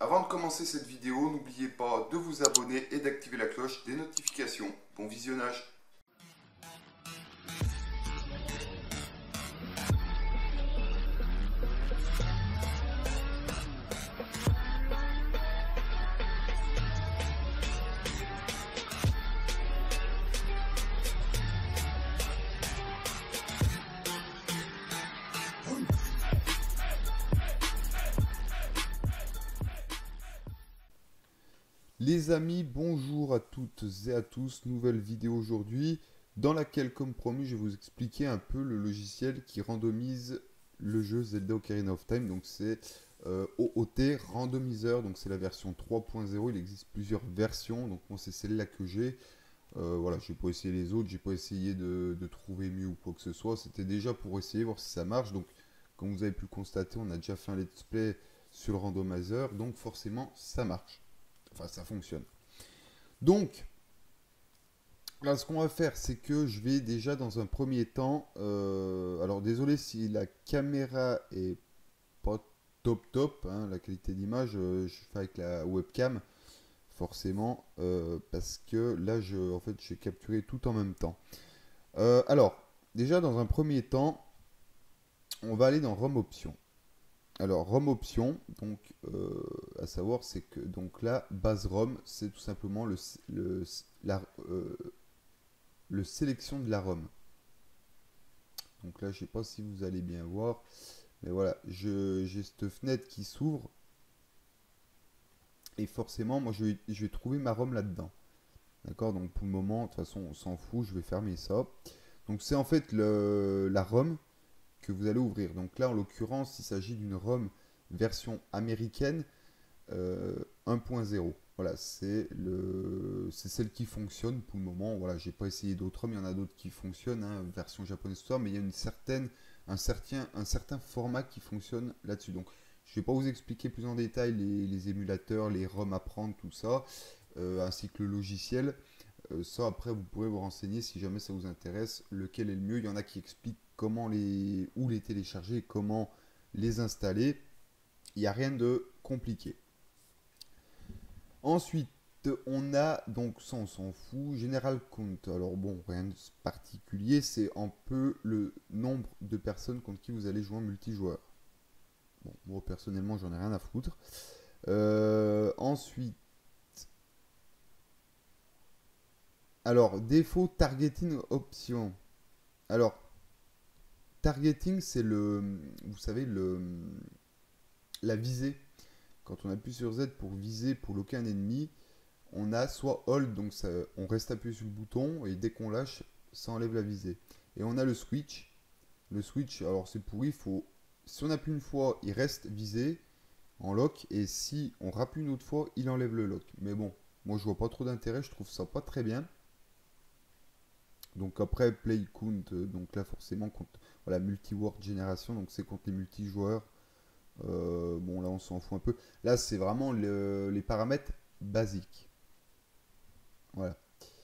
Avant de commencer cette vidéo, n'oubliez pas de vous abonner et d'activer la cloche des notifications. Bon visionnage. Les amis, bonjour à toutes et à tous, nouvelle vidéo aujourd'hui dans laquelle, comme promis, je vais vous expliquer un peu le logiciel qui randomise le jeu Zelda Ocarina of Time. Donc c'est OOT Randomizer, donc c'est la version 3.0, il existe plusieurs versions, donc moi c'est celle-là que j'ai. Voilà, j'ai pas essayé les autres, j'ai pas essayé de trouver mieux ou quoi que ce soit, c'était déjà pour essayer, voir si ça marche. Donc comme vous avez pu le constater, on a déjà fait un let's play sur le randomizer, donc forcément ça marche. Enfin, ça fonctionne. Donc, là, ce qu'on va faire, c'est que je vais déjà dans un premier temps. Alors, désolé si la caméra est pas top, hein, la qualité d'image, je fais avec la webcam, forcément, parce que là, en fait, j'ai capturé tout en même temps. Alors, déjà, dans un premier temps, on va aller dans ROM Options. Alors, ROM option, donc, à savoir, c'est que donc là, base ROM, c'est tout simplement la, euh, le sélection de la ROM. Donc là, je ne sais pas si vous allez bien voir, mais voilà, j'ai cette fenêtre qui s'ouvre et forcément, moi, je vais trouver ma ROM là-dedans. D'accord, donc pour le moment, de toute façon, on s'en fout, je vais fermer ça. Donc c'est en fait la ROM que vous allez ouvrir. Donc là, en l'occurrence, il s'agit d'une ROM version américaine 1.0. Voilà, c'est celle qui fonctionne pour le moment. Voilà, j'ai pas essayé d'autres, mais il y en a d'autres qui fonctionnent, hein, version japonaise, tout ça, mais il y a un certain format qui fonctionne là-dessus. Donc, je vais pas vous expliquer plus en détail les émulateurs, les ROM à prendre, tout ça, ainsi que le logiciel. Ça, après, vous pourrez vous renseigner si jamais ça vous intéresse, lequel est le mieux. Il y en a qui expliquent où les télécharger, comment les installer. Il n'y a rien de compliqué. Ensuite, on a, donc ça on s'en fout, General Count. Alors bon, rien de particulier, c'est un peu le nombre de personnes contre qui vous allez jouer en multijoueur. Bon, moi personnellement, j'en ai rien à foutre. Ensuite, alors, défaut targeting option. Alors, targeting, c'est vous savez, la visée. Quand on appuie sur Z pour viser, pour loquer un ennemi, on a soit hold, donc on reste appuyé sur le bouton et dès qu'on lâche, ça enlève la visée. Et on a le switch. Le switch, alors c'est pourri, si on appuie une fois, il reste visé en lock et si on rappuie une autre fois, il enlève le lock. Mais bon, moi je vois pas trop d'intérêt, je trouve ça pas très bien. Donc après play count, donc là forcément voilà, multi-word génération, donc c'est contre les multijoueurs. Bon là on s'en fout un peu. Là c'est vraiment les paramètres basiques. Voilà.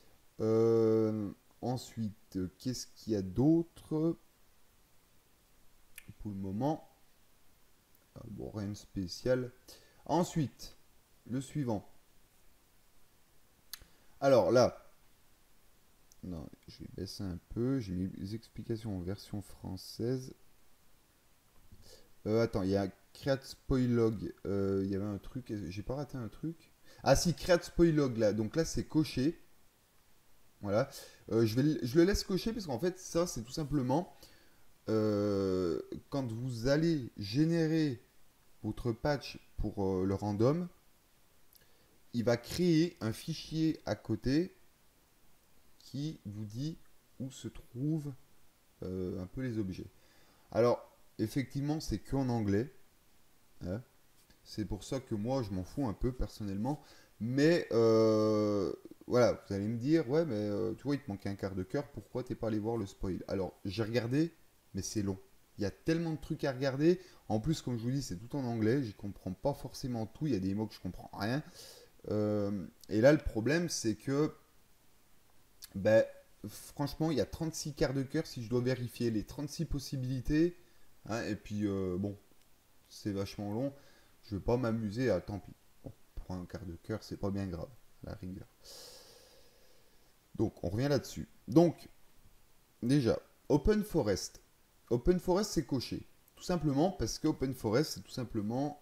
Ensuite, qu'est-ce qu'il y a d'autre pour le moment? Bon, rien de spécial. Ensuite, le suivant. Alors là, non, je vais baisser un peu. J'ai mis les explications en version française. Attends, il y a Create Spoilog. Il y avait un truc. J'ai pas raté un truc. Ah si, Create Spoilog là. Donc là, c'est coché. Voilà. Je le laisse cocher parce qu'en fait, ça, c'est tout simplement quand vous allez générer votre patch pour le random, il va créer un fichier à côté qui vous dit où se trouvent un peu les objets. Alors, effectivement, c'est qu'en anglais. Hein. C'est pour ça que moi, je m'en fous un peu personnellement. Mais voilà, vous allez me dire, ouais, mais tu vois, il te manquait un quart de cœur, pourquoi t'es pas allé voir le spoil? Alors, j'ai regardé, mais c'est long. Il y a tellement de trucs à regarder. En plus, comme je vous dis, c'est tout en anglais. J'y comprends pas forcément tout. Il y a des mots que je comprends rien. Et là, le problème, c'est que, ben, franchement, il y a 36 quarts de cœur si je dois vérifier les 36 possibilités. Hein, et puis, bon, c'est vachement long. Je vais pas m'amuser à tant pis. prend un quart de cœur, c'est pas bien grave, à la rigueur. Donc, on revient là-dessus. Donc, déjà, Open Forest. Open Forest, c'est coché. Tout simplement parce que Open Forest, c'est tout simplement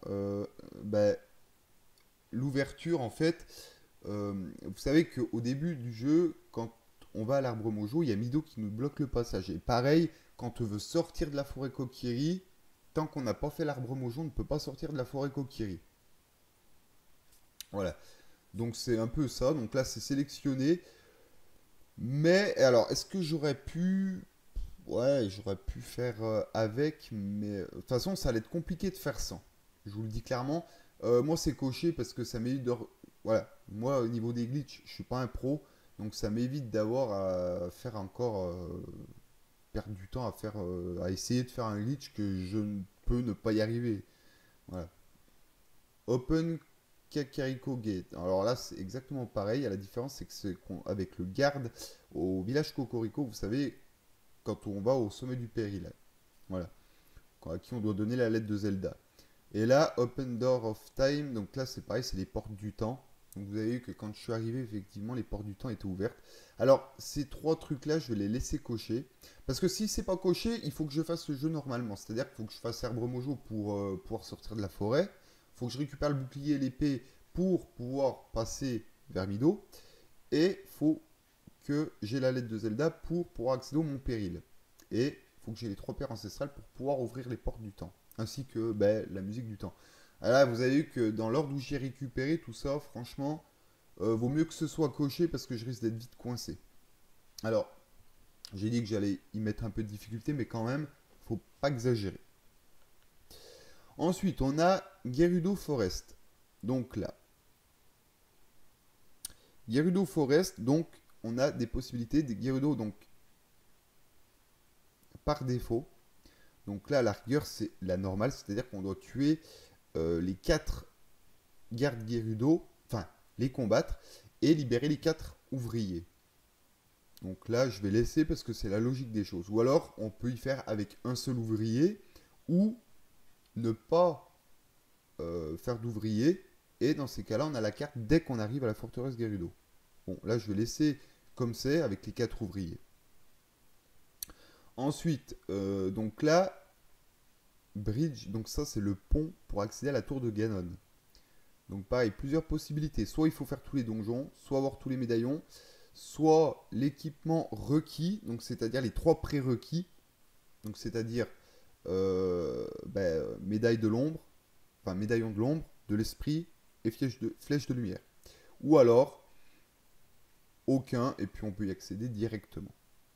l'ouverture, en fait. Vous savez qu'au début du jeu, quand on va à l'arbre Mojo, il y a Mido qui nous bloque le passage. Et pareil, quand on veut sortir de la forêt Kokiri, tant qu'on n'a pas fait l'arbre Mojo, on ne peut pas sortir de la forêt Kokiri. Voilà. Donc c'est un peu ça. Donc là, c'est sélectionné. Mais alors, est-ce que j'aurais pu... Ouais, j'aurais pu faire avec, mais de toute façon, ça allait être compliqué de faire sans. Je vous le dis clairement. Moi, c'est coché parce que ça m'évite de... Voilà, moi, au niveau des glitches, je suis pas un pro, donc ça m'évite d'avoir à faire encore... perdre du temps à faire... à essayer de faire un glitch que je ne peux ne pas y arriver. Voilà. Open Kakariko Gate. Alors là, c'est exactement pareil. La différence, c'est que c'est avec le garde au village Kokoriko, vous savez, quand on va au sommet du péril. Voilà. À qui on doit donner la lettre de Zelda. Et là, Open Door of Time. Donc là, c'est pareil, c'est les portes du temps. Donc vous avez vu que quand je suis arrivé, effectivement, les portes du temps étaient ouvertes. Alors, ces trois trucs-là, je vais les laisser cocher. Parce que si c'est pas coché, il faut que je fasse le jeu normalement. C'est-à-dire qu'il faut que je fasse Arbre Mojo pour pouvoir sortir de la forêt. Il faut que je récupère le bouclier et l'épée pour pouvoir passer vers Mido. Et il faut que j'ai la lettre de Zelda pour pouvoir accéder au Mont Péril. Et il faut que j'ai les trois pierres ancestrales pour pouvoir ouvrir les portes du temps. Ainsi que la musique du temps. Alors là, vous avez vu que dans l'ordre où j'ai récupéré tout ça, franchement, vaut mieux que ce soit coché parce que je risque d'être vite coincé. Alors, j'ai dit que j'allais y mettre un peu de difficulté, mais quand même, faut pas exagérer. Ensuite, on a Gerudo Forest. Donc là, Gerudo Forest, donc on a des possibilités de Gerudo, donc par défaut. Donc là, la rigueur, c'est la normale, c'est-à-dire qu'on doit tuer les 4 gardes Gerudo, enfin, les combattre, et libérer les 4 ouvriers. Donc là, je vais laisser parce que c'est la logique des choses. Ou alors, on peut y faire avec un seul ouvrier, ou ne pas faire d'ouvrier, et dans ces cas-là, on a la carte dès qu'on arrive à la forteresse Gerudo. Bon, là, je vais laisser comme c'est, avec les 4 ouvriers. Ensuite, donc là, bridge, donc ça c'est le pont pour accéder à la tour de Ganon. Donc pareil, plusieurs possibilités. Soit il faut faire tous les donjons, soit avoir tous les médaillons, soit l'équipement requis, donc c'est-à-dire les 3 prérequis, donc c'est-à-dire médaille de l'ombre, enfin médaillon de l'ombre, de l'esprit et flèche de lumière. Ou alors aucun, et puis on peut y accéder directement.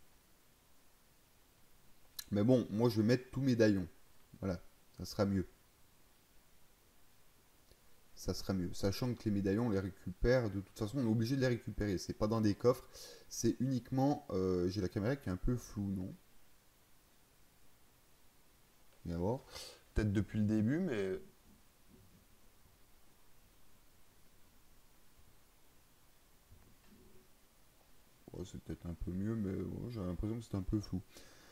Mais bon, moi je vais mettre tout médaillon. Voilà, ça sera mieux. Ça sera mieux. Sachant que les médaillons, on les récupère. De toute façon, on est obligé de les récupérer. C'est pas dans des coffres. C'est uniquement... j'ai la caméra qui est un peu floue, non? Viens voir. Peut-être depuis le début, mais... Ouais, c'est peut-être un peu mieux, mais ouais, j'ai l'impression que c'est un peu flou.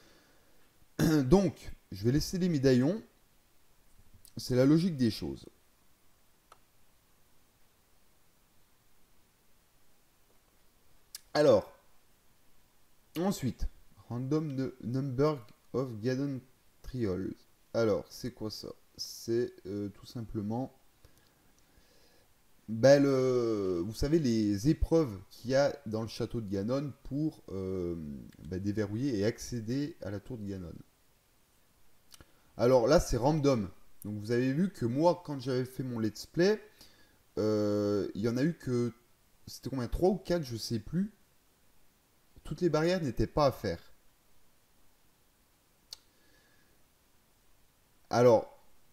Donc, je vais laisser les médaillons. C'est la logique des choses. Alors, ensuite, random number of Ganon Trioles. Alors, c'est quoi ça? C'est tout simplement... vous savez, les épreuves qu'il y a dans le château de Ganon pour déverrouiller et accéder à la tour de Ganon. Alors là, c'est random. Donc vous avez vu que moi, quand j'avais fait mon let's play, il y en a eu que... C'était combien? 3 ou 4, je sais plus. Toutes les barrières n'étaient pas à faire. Alors,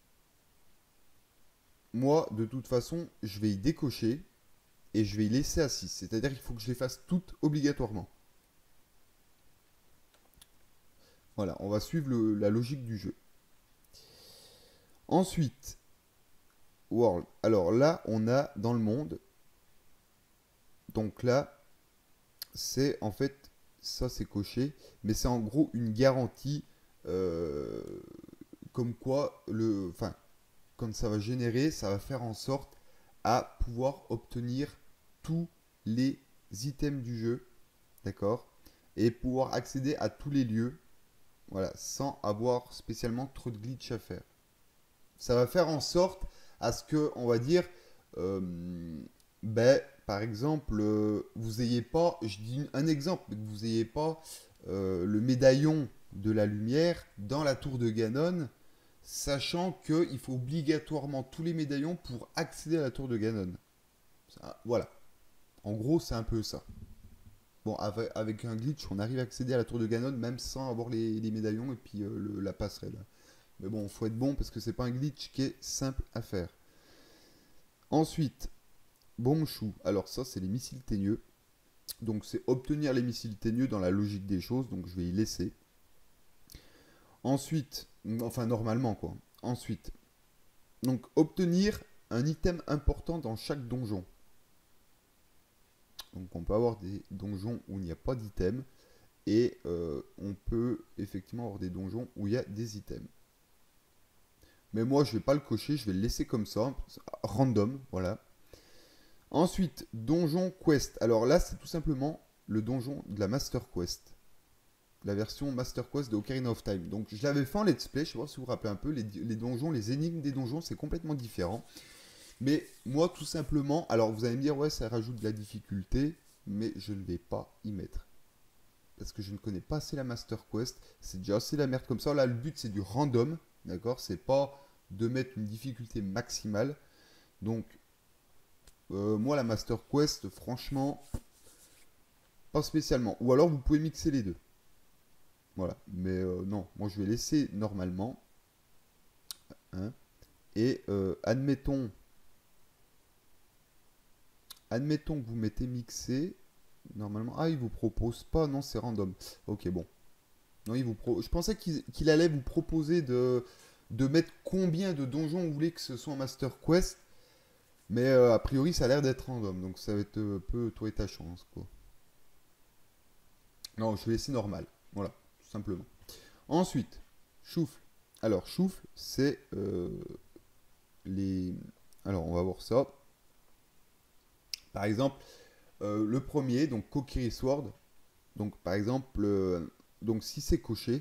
moi, de toute façon, je vais y décocher et je vais y laisser à 6. C'est-à-dire qu'il faut que je les fasse toutes obligatoirement. Voilà, on va suivre la logique du jeu. Ensuite, World. Alors là, on a dans le monde. Donc là, c'est en fait, ça c'est coché, mais c'est en gros une garantie comme quoi, quand ça va générer, ça va faire en sorte à pouvoir obtenir tous les items du jeu, d'accord, et pouvoir accéder à tous les lieux, voilà, sans avoir spécialement trop de glitch à faire. Ça va faire en sorte à ce que, on va dire, par exemple, vous ayez pas, je dis un exemple, que vous ayez pas le médaillon de la lumière dans la tour de Ganon, sachant qu'il faut obligatoirement tous les médaillons pour accéder à la tour de Ganon. Voilà. En gros, c'est un peu ça. Bon, avec un glitch, on arrive à accéder à la tour de Ganon même sans avoir les médaillons et puis la passerelle. Mais bon, faut être bon parce que c'est pas un glitch qui est simple à faire. Ensuite, Bombchou. Alors ça, c'est les missiles teigneux. Donc c'est obtenir les missiles teigneux dans la logique des choses. Donc je vais y laisser. Ensuite, enfin normalement quoi. Ensuite, donc obtenir un item important dans chaque donjon. Donc on peut avoir des donjons où il n'y a pas d'item. Et on peut effectivement avoir des donjons où il y a des items. Mais moi, je ne vais pas le cocher, je vais le laisser comme ça, random, voilà. Ensuite, donjon quest. Alors là, c'est tout simplement le donjon de la Master Quest. La version Master Quest de Ocarina of Time. Donc je l'avais fait en let's play, je sais pas si vous vous rappelez un peu, les donjons, les énigmes des donjons, c'est complètement différent. Mais moi, tout simplement, alors vous allez me dire, ouais, ça rajoute de la difficulté, mais je ne vais pas y mettre. Parce que je ne connais pas assez la Master Quest, c'est déjà assez la merde comme ça. Là, le but, c'est du random, d'accord? C'est pas de mettre une difficulté maximale. Donc, moi, la Master Quest, franchement, pas spécialement. Ou alors, vous pouvez mixer les deux. Voilà. Mais non, moi, je vais laisser normalement. Hein. Et admettons que vous mettez mixé. Normalement. Ah, il vous propose pas. Non, c'est random. Ok, bon. Non, je pensais qu'il allait vous proposer de mettre combien de donjons vous voulez que ce soit en Master Quest. Mais a priori, ça a l'air d'être random. Donc ça va être un peu toi et ta chance, quoi. Non, je vais laisser normal. Voilà, tout simplement. Ensuite, choufle. Alors, choufle, c'est les... Alors, on va voir ça. Par exemple, le premier, donc Kokiri Sword. Donc, par exemple, donc si c'est coché,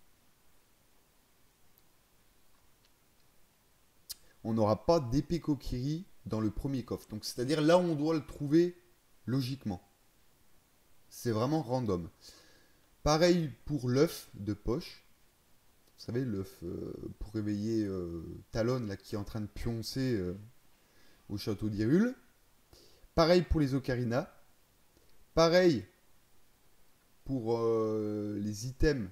on n'aura pas d'épée Kokiri dans le premier coffre. Donc, c'est-à-dire là où on doit le trouver logiquement. C'est vraiment random. Pareil pour l'œuf de poche. Vous savez, l'œuf pour réveiller Talon là, qui est en train de pioncer au château d'Hyrule. Pareil pour les ocarinas. Pareil pour les items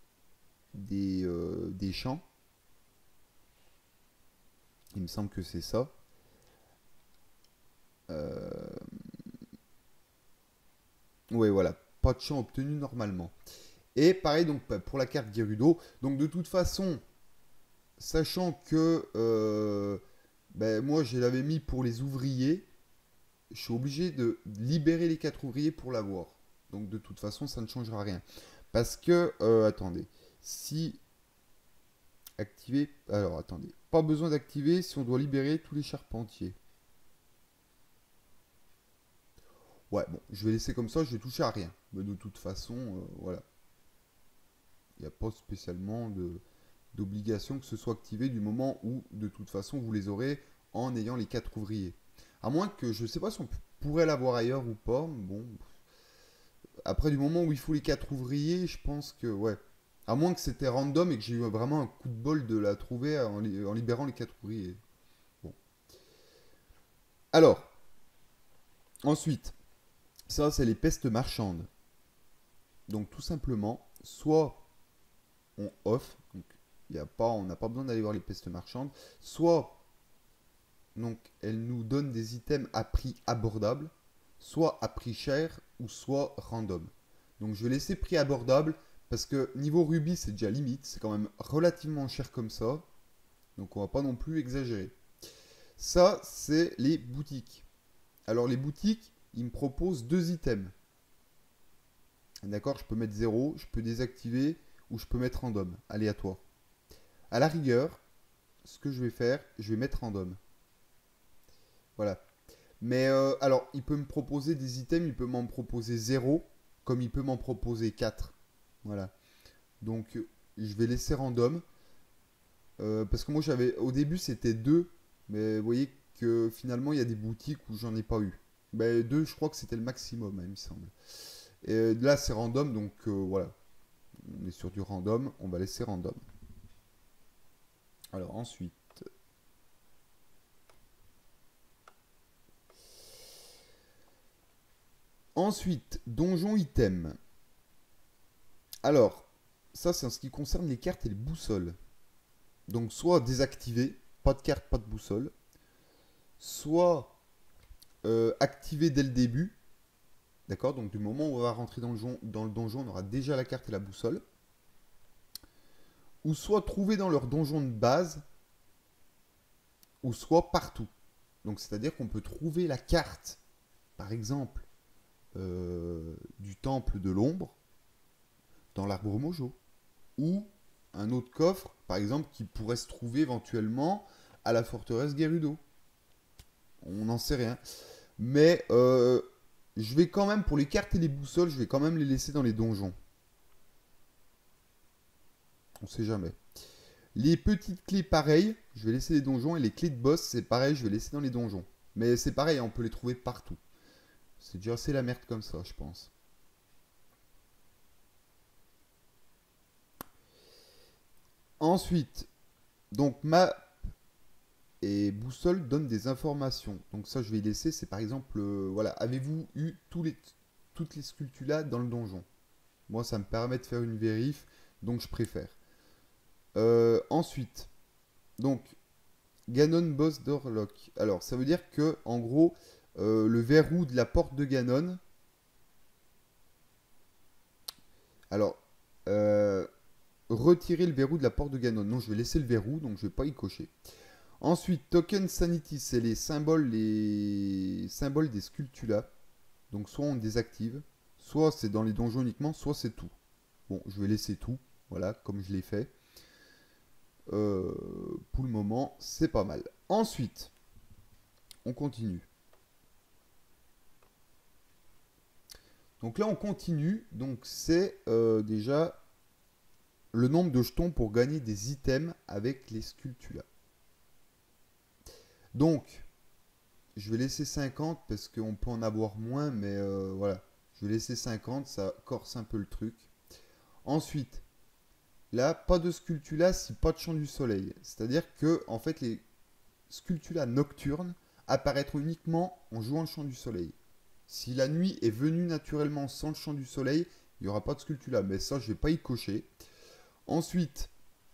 des champs. Il me semble que c'est ça. Ouais, voilà. Pas de champ obtenu normalement. Et pareil donc pour la carte Gerudo. Donc de toute façon, sachant que moi je l'avais mis pour les ouvriers, je suis obligé de libérer les 4 ouvriers pour l'avoir. Donc de toute façon, ça ne changera rien. Parce que, attendez, si activer, alors attendez, pas besoin d'activer si on doit libérer tous les charpentiers. Ouais, bon, je vais laisser comme ça, je vais toucher à rien. Mais de toute façon, voilà. Il n'y a pas spécialement d'obligation que ce soit activé du moment où, de toute façon, vous les aurez en ayant les 4 ouvriers. À moins que, je ne sais pas si on pourrait l'avoir ailleurs ou pas. Bon, après, du moment où il faut les 4 ouvriers, je pense que, ouais. À moins que c'était random et que j'ai eu vraiment un coup de bol de la trouver en libérant les 4 ouvriers. Bon. Alors, ensuite, ça, c'est les pestes marchandes. Donc, tout simplement, soit on off, donc on n'a pas besoin d'aller voir les pestes marchandes, soit donc elles nous donnent des items à prix abordable, soit à prix cher, ou soit random. Donc je vais laisser prix abordable, parce que niveau rubis c'est déjà limite, c'est quand même relativement cher comme ça, donc on va pas non plus exagérer. Ça, c'est les boutiques. Alors les boutiques, ils me proposent 2 items. D'accord, je peux mettre 0, je peux désactiver, ou je peux mettre random, aléatoire. À la rigueur, ce que je vais faire, je vais mettre random. Voilà. Mais alors, il peut me proposer des items, il peut m'en proposer 0, comme il peut m'en proposer 4. Voilà. Donc, je vais laisser random. Parce que moi, au début, c'était 2. Mais vous voyez que finalement, il y a des boutiques où j'en ai pas eu. Ben, 2, je crois que c'était le maximum, hein, il me semble. Et là, c'est random, donc voilà. On est sur du random, on va laisser random. Alors, ensuite. Ensuite, donjon item. Alors, ça, c'est en ce qui concerne les cartes et les boussoles. Donc, soit désactiver, pas de carte, pas de boussole. Soit activer dès le début. D'accord. Donc, du moment où on va rentrer dans le donjon, on aura déjà la carte et la boussole. Ou soit trouver dans leur donjon de base. Ou soit partout. Donc, c'est-à-dire qu'on peut trouver la carte, par exemple, du temple de l'ombre dans l'arbre Mojo. Ou un autre coffre, par exemple, qui pourrait se trouver éventuellement à la forteresse Gerudo. On n'en sait rien. Mais je vais quand même, pour les cartes et les boussoles, je vais quand même les laisser dans les donjons. On sait jamais. Les petites clés, pareil, je vais laisser les donjons. Et les clés de boss, c'est pareil, je vais laisser dans les donjons. Mais c'est pareil, on peut les trouver partout. C'est déjà assez la merde comme ça, je pense. Ensuite, donc map et boussole donnent des informations. Donc ça, je vais y laisser. C'est par exemple, voilà, avez-vous eu toutes les sculptures là dans le donjon? Moi, ça me permet de faire une vérif, donc je préfère. Ensuite, donc, Ganon Boss Door Lock. Alors, ça veut dire que, en gros, le verrou de la porte de Ganon. Alors, retirer le verrou de la porte de Ganon. Non, je vais laisser le verrou, donc je vais pas y cocher. Ensuite, Token Sanity, c'est les symboles des sculptures. Donc, soit on désactive, soit c'est dans les donjons uniquement, soit c'est tout. Bon, je vais laisser tout, voilà, comme je l'ai fait. Pour le moment, c'est pas mal. Ensuite, on continue. Donc là, on continue. Donc c'est déjà le nombre de jetons pour gagner des items avec les sculptures. Donc, je vais laisser 50 parce qu'on peut en avoir moins, mais voilà. Je vais laisser 50, ça corse un peu le truc. Ensuite, là, pas de sculptula si pas de champ du soleil. C'est-à-dire que, en fait, les sculptula nocturnes apparaîtront uniquement en jouant le champ du soleil. Si la nuit est venue naturellement sans le champ du soleil, il n'y aura pas de sculptula. Mais ça, je ne vais pas y cocher. Ensuite,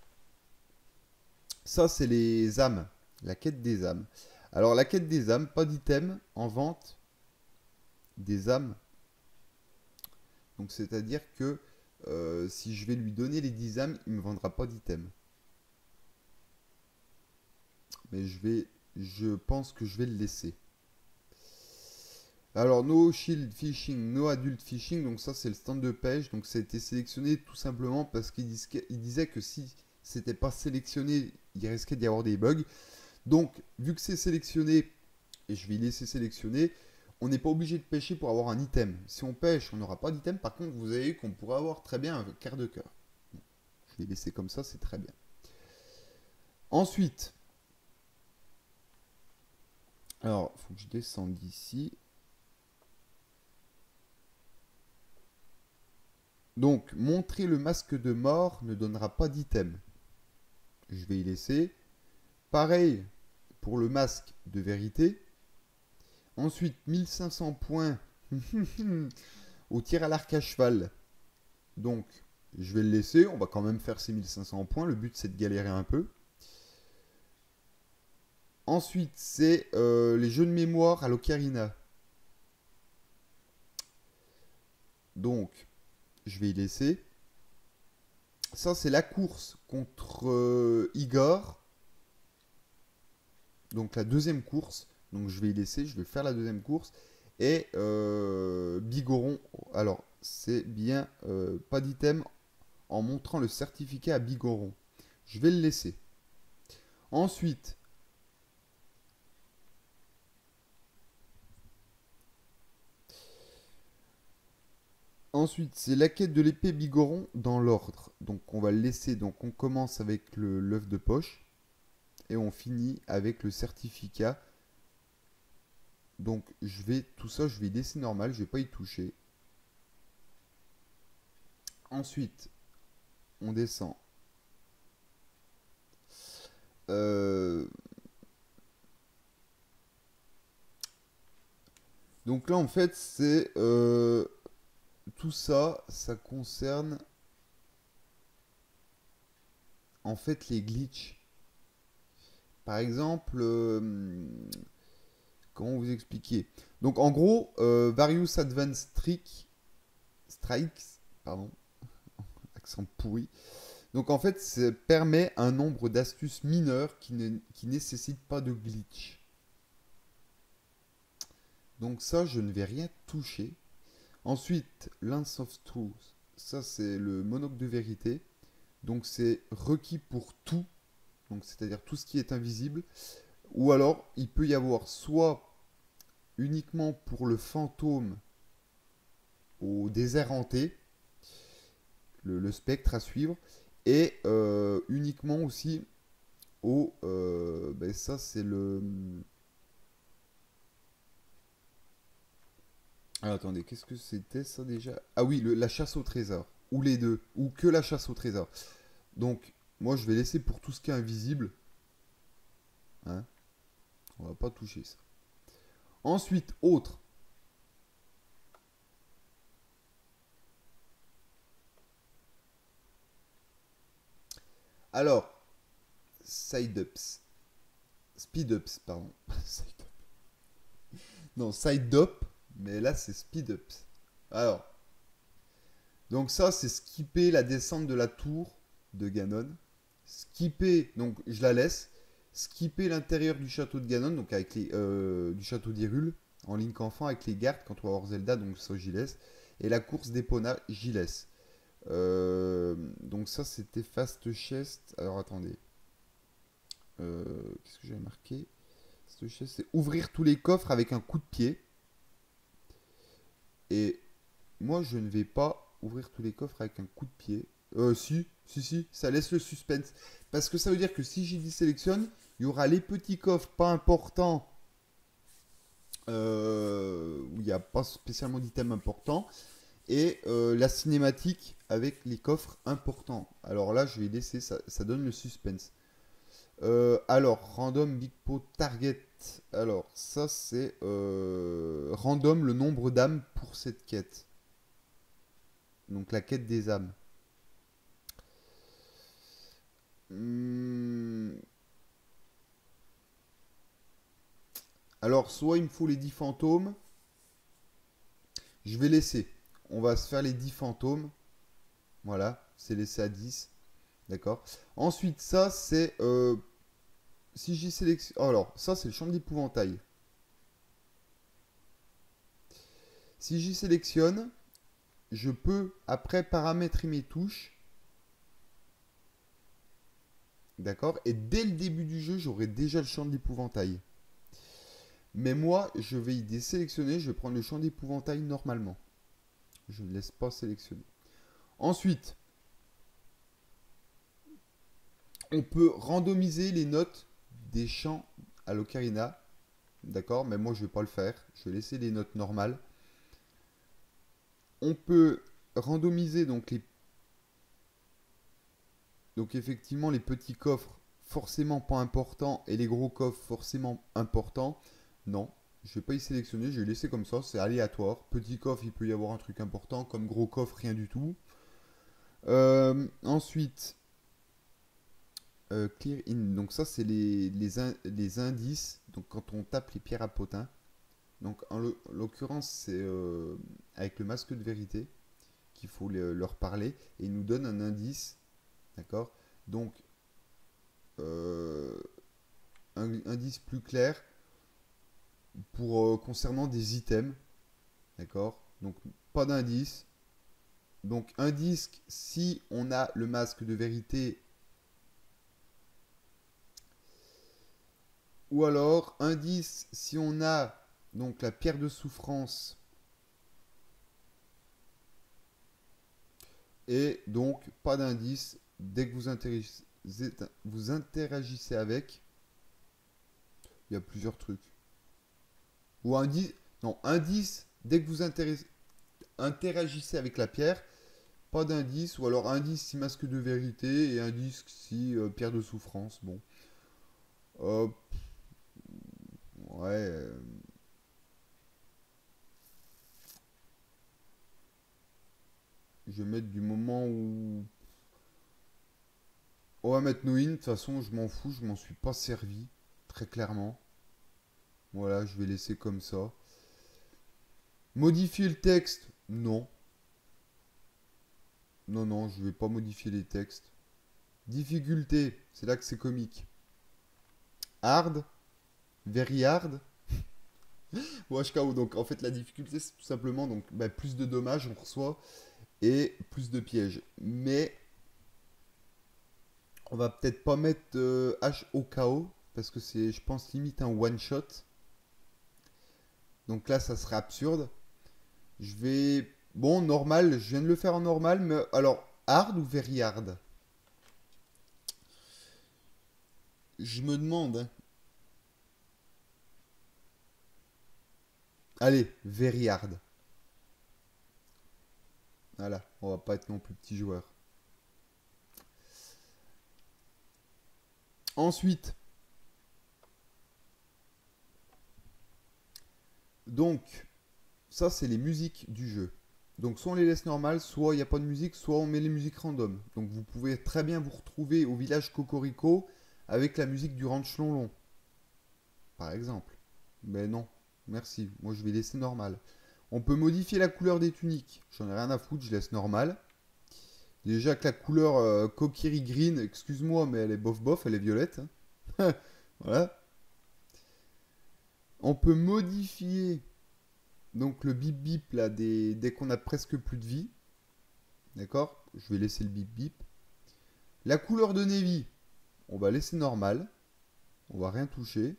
ça, c'est les âmes. La quête des âmes. Alors, la quête des âmes, pas d'item en vente des âmes. Donc, c'est-à-dire que si je vais lui donner les 10 âmes, il ne me vendra pas d'item. Mais je pense que je vais le laisser. Alors, no shield fishing, no adult fishing, donc ça c'est le stand de pêche. Donc ça a été sélectionné tout simplement parce qu'il disait que si c'était pas sélectionné, il risquait d'y avoir des bugs. Donc, vu que c'est sélectionné, et je vais y laisser sélectionner, on n'est pas obligé de pêcher pour avoir un item. Si on pêche, on n'aura pas d'item. Par contre, vous avez vu qu'on pourrait avoir très bien un quart de cœur. Je vais laisser comme ça, c'est très bien. Ensuite, alors, il faut que je descende d'ici. Donc, montrer le masque de mort ne donnera pas d'item. Je vais y laisser. Pareil pour le masque de vérité. Ensuite, 1500 points au tir à l'arc à cheval. Donc, je vais le laisser. On va quand même faire ces 1500 points. Le but, c'est de galérer un peu. Ensuite, c'est les jeux de mémoire à l'ocarina. Donc, je vais y laisser. Ça, c'est la course contre Igor. Donc, la deuxième course. Donc, je vais y laisser. Je vais faire la deuxième course. Et Bigoron. Alors, c'est bien pas d'item en montrant le certificat à Bigoron. Je vais le laisser. Ensuite, Ensuite, c'est la quête de l'épée Bigoron dans l'ordre. Donc on va le laisser. Donc on commence avec l'œuf de poche et on finit avec le certificat. Donc tout ça, je vais laisser normal, je vais pas y toucher. Ensuite, on descend. Euh, Donc là, en fait, c'est tout ça, ça concerne en fait les glitches. Par exemple, comment vous expliquer? Donc en gros, Various Advanced Strikes, pardon, accent pourri. Donc en fait, ça permet un nombre d'astuces mineures qui nécessitent pas de glitch. Donc ça, je ne vais rien toucher. Ensuite, Lance of Truth. Ça, c'est le monocle de vérité. Donc c'est requis pour tout. Donc c'est-à-dire tout ce qui est invisible. Ou alors, il peut y avoir soit uniquement pour le fantôme au désert hanté, le spectre à suivre, et uniquement aussi au... ben ça, c'est le... Ah, attendez, qu'est-ce que c'était ça déjà? Ah oui, la chasse au trésor. Ou les deux. Ou que la chasse au trésor. Donc, moi, je vais laisser pour tout ce qui est invisible. Hein, on va pas toucher ça. Ensuite, autre. Alors, side-ups. Speed-ups, pardon. Non, side-up, mais là, c'est speed-ups. Alors, donc ça, c'est skipper la descente de la tour de Ganon. Skipper, donc je la laisse. Skipper l'intérieur du château de Ganon, donc avec du château d'Hyrule, en Link enfant avec les gardes quand on va voir Zelda, donc ça j'y laisse. Et la course d'Epona, j'y laisse. Donc ça c'était Fast Chest. Alors attendez. Qu'est-ce que j'avais marqué? Fast Chest, c'est ouvrir tous les coffres avec un coup de pied. Et moi je ne vais pas ouvrir tous les coffres avec un coup de pied. Si, ça laisse le suspense. Parce que ça veut dire que si j'y sélectionne, il y aura les petits coffres pas importants où il n'y a pas spécialement d'items importants et la cinématique avec les coffres importants. Alors là, je vais laisser, ça donne le suspense. Alors, random big pot target. Alors, ça c'est random le nombre d'âmes pour cette quête. Donc la quête des âmes. Hmm. Alors, soit il me faut les 10 fantômes. Je vais laisser. On va se faire les 10 fantômes. Voilà, c'est laissé à 10. D'accord. Ensuite, ça, c'est... si j'y sélectionne... Alors, ça, c'est le champ d'épouvantail. Si j'y sélectionne, je peux, après, paramétrer mes touches. D'accord. Et dès le début du jeu, j'aurai déjà le champ d'épouvantail. Mais moi, je vais y désélectionner. Je vais prendre le champ d'épouvantail normalement. Je ne laisse pas sélectionner. Ensuite, on peut randomiser les notes des champs à l'ocarina. D'accord, mais moi je ne vais pas le faire. Je vais laisser les notes normales. On peut randomiser donc effectivement les petits coffres forcément pas importants et les gros coffres forcément importants. Non, je ne vais pas y sélectionner, je vais laisser comme ça, c'est aléatoire. Petit coffre, il peut y avoir un truc important, comme gros coffre, rien du tout. Ensuite, clear in, donc ça c'est les indices, donc quand on tape les pierres à potin. Donc en l'occurrence c'est avec le masque de vérité qu'il faut leur parler et il nous donne un indice, d'accord. Donc un indice plus clair pour concernant des items, d'accord. Donc pas d'indice. Donc un disque si on a le masque de vérité ou alors indice si on a donc la pierre de souffrance Et donc, pas d'indice. Dès que vous interagissez avec, il y a plusieurs trucs. Ou indice, non, indice, dès que vous interagissez avec la pierre, pas d'indice. Ou alors indice si masque de vérité et indice si pierre de souffrance. Bon. Euh, ouais. Je vais mettre du moment où... On va mettre no in. De toute façon, je m'en fous. Je m'en suis pas servi. Très clairement. Voilà, je vais laisser comme ça. Modifier le texte? Non. Non, non, je vais pas modifier les textes. Difficulté, c'est là que c'est comique. Hard, very hard. Ou HKO, donc en fait la difficulté c'est tout simplement donc, bah, plus de dommages on reçoit et plus de pièges. Mais on va peut-être pas mettre HOKO parce que c'est je pense limite un one shot. Donc là ça serait absurde. Je vais... Bon, normal, je viens de le faire en normal, mais alors hard ou very hard? Je me demande, hein. Allez, very hard. Voilà, on va pas être non plus petit joueur. Ensuite, donc, ça c'est les musiques du jeu. Donc soit on les laisse normales, soit il n'y a pas de musique, soit on met les musiques random. Donc vous pouvez très bien vous retrouver au village Cocorico avec la musique du Ranch Lonlon, par exemple. Mais non, merci, moi je vais laisser normal. On peut modifier la couleur des tuniques, j'en ai rien à foutre, je laisse normal. Déjà que la couleur Kokiri Green, excuse-moi, mais elle est bof bof, elle est violette. Voilà. On peut modifier donc le bip bip là dès qu'on a presque plus de vie. D'accord? Je vais laisser le bip bip. La couleur de Navy, on va laisser normal. On va rien toucher.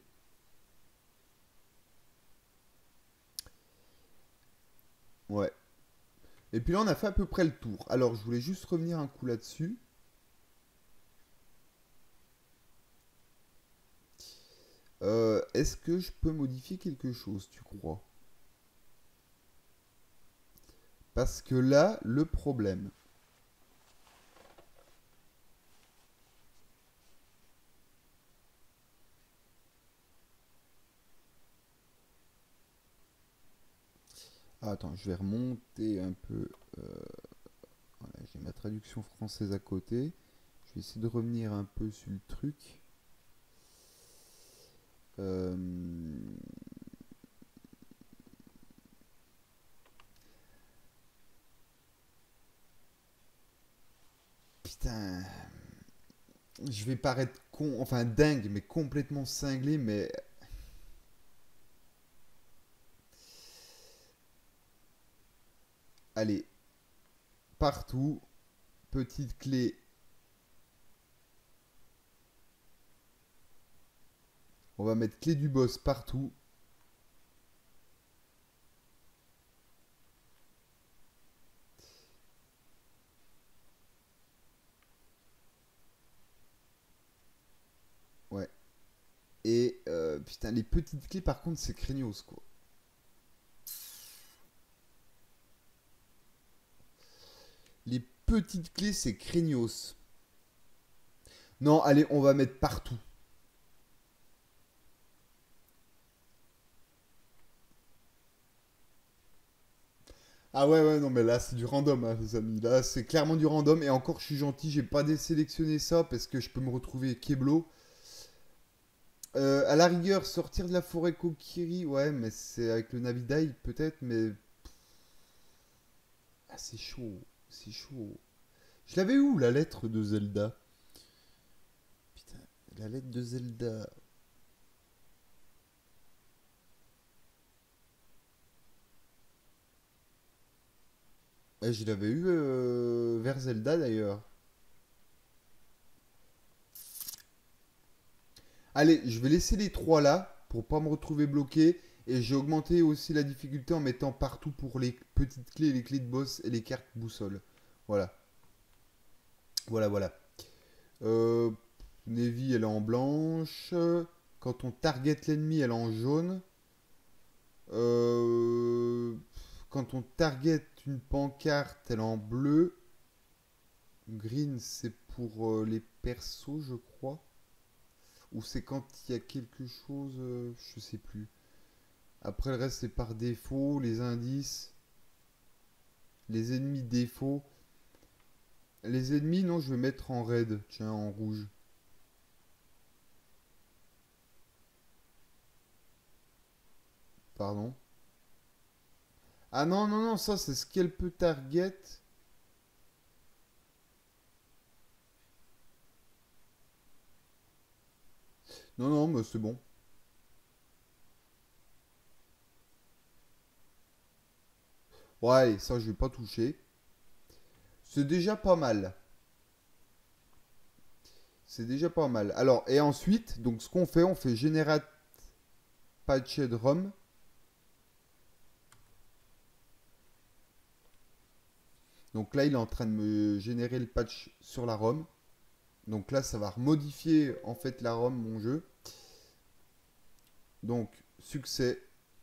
Ouais. Et puis là, on a fait à peu près le tour. Alors, je voulais juste revenir un coup là-dessus. Est-ce que je peux modifier quelque chose, tu crois? Parce que là, le problème... Ah, attends, je vais remonter un peu. Voilà, j'ai ma traduction française à côté. Je vais essayer de revenir un peu sur le truc. Euh, Putain, je vais paraître con, enfin dingue, mais complètement cinglé, mais allez, partout, petite clé. On va mettre clé du boss partout. Ouais. Et putain, les petites clés par contre, c'est craignos quoi. Les petites clés, c'est craignos. Non, allez, on va mettre partout. Ah ouais, ouais, non, mais là, c'est du random, hein, les amis. Là, c'est clairement du random. Et encore, je suis gentil, j'ai pas désélectionné ça parce que je peux me retrouver Keblo. À la rigueur, sortir de la forêt Kokiri, ouais, mais c'est avec le Navidai, peut-être, mais... Ah, c'est chaud, c'est chaud. Je l'avais où, la lettre de Zelda? Putain, la lettre de Zelda... Je l'avais eu vers Zelda, d'ailleurs. Allez, je vais laisser les trois là pour pas me retrouver bloqué. Et j'ai augmenté aussi la difficulté en mettant partout pour les petites clés, les clés de boss et les cartes boussole. Voilà. Voilà, voilà. Navy, elle est en blanche. Quand on target l'ennemi, elle est en jaune. Euh, Quand on target une pancarte, elle est en bleu. Green, c'est pour les persos, je crois. Ou c'est quand il y a quelque chose, je sais plus. Après, le reste, c'est par défaut. Les indices, les ennemis défaut. Les ennemis, non, je vais mettre en red. Tiens, en rouge. Pardon. Ah non, non, non, ça, c'est ce qu'elle peut target. Non, non, mais c'est bon. Ouais, allez, ça, je vais pas toucher. C'est déjà pas mal. C'est déjà pas mal. Alors, et ensuite, donc ce qu'on fait, on fait Generate Patched ROM. Donc là, il est en train de me générer le patch sur la ROM. Donc là, ça va remodifier en fait la ROM, mon jeu. Donc, succès.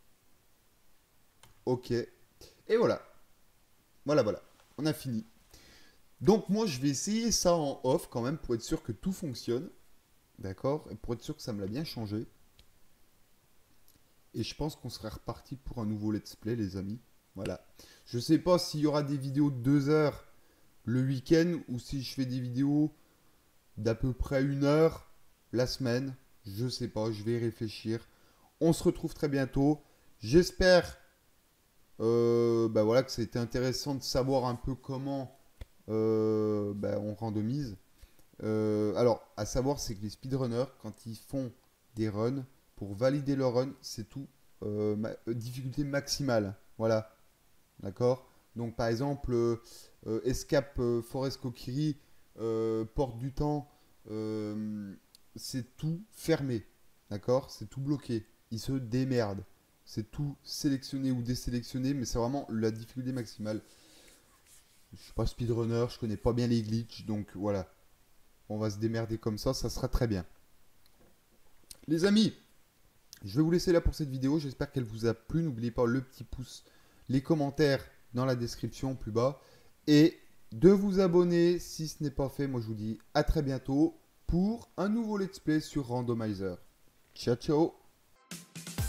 OK. Et voilà. Voilà, voilà. On a fini. Donc moi, je vais essayer ça en off quand même pour être sûr que tout fonctionne. D'accord. Et pour être sûr que ça me l'a bien changé. Et je pense qu'on serait reparti pour un nouveau let's play, les amis. Voilà. Je sais pas s'il y aura des vidéos de 2 heures le week-end ou si je fais des vidéos d'à peu près 1 heure la semaine. Je sais pas, je vais y réfléchir. On se retrouve très bientôt. J'espère bah voilà, que ça a été intéressant de savoir un peu comment bah, on randomise. Alors, à savoir, c'est que les speedrunners, quand ils font des runs, pour valider leur run, c'est tout difficulté maximale. Voilà, d'accord. Donc, par exemple, Escape Forest Kokiri, Porte du Temps, c'est tout fermé. D'accord. C'est tout bloqué. Ils se démerdent. C'est tout sélectionné ou désélectionné, mais c'est vraiment la difficulté maximale. Je suis pas speedrunner, je connais pas bien les glitches, donc voilà. On va se démerder comme ça sera très bien. Les amis, je vais vous laisser là pour cette vidéo. J'espère qu'elle vous a plu. N'oubliez pas le petit pouce, les commentaires dans la description plus bas. Et de vous abonner si ce n'est pas fait. Moi, je vous dis à très bientôt pour un nouveau let's play sur Randomizer. Ciao, ciao!